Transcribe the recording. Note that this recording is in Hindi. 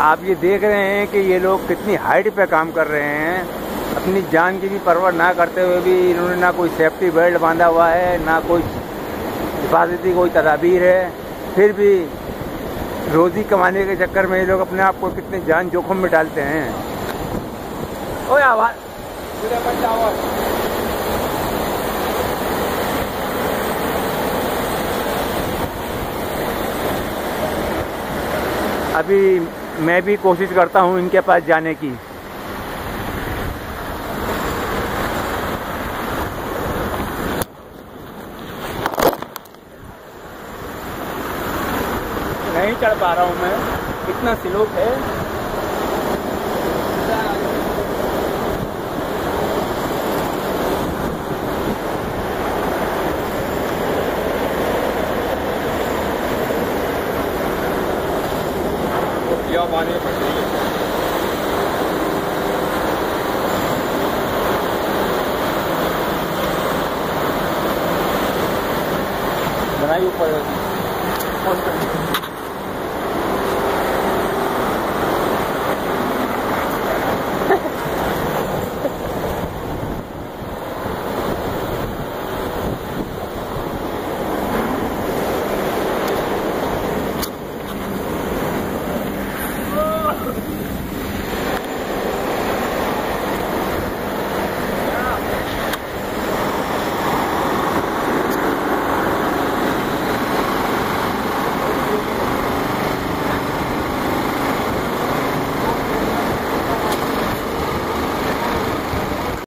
आप ये देख रहे हैं कि ये लोग कितनी हाइट पे काम कर रहे हैं। अपनी जान की भी परवाह ना करते हुए भी इन्होंने ना कोई सेफ्टी बेल्ट बांधा हुआ है, ना कोई हिफाजती कोई तदाबीर है। फिर भी रोजी कमाने के चक्कर में ये लोग अपने आप को कितनी जान जोखिम में डालते हैं। ओए आवाज अभी मैं भी कोशिश करता हूँ इनके पास जाने की। नहीं चढ़ पा रहा हूँ मैं, इतना स्लोप है। पानी पड़ रही है। बनाई ऊपर